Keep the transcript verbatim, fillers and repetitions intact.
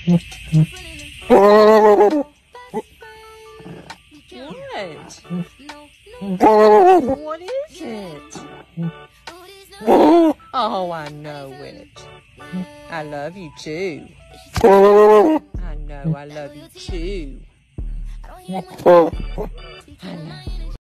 What? What is it? Oh, I know it. I love you too. I know I love you too. I know.